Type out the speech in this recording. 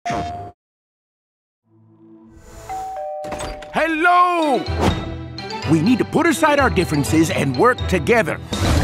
Hello! We need to put aside our differences and work together.